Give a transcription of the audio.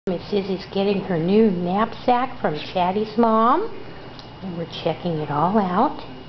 Miss Izzie's getting her new knapsack from Chattiesmom, and we're checking it all out.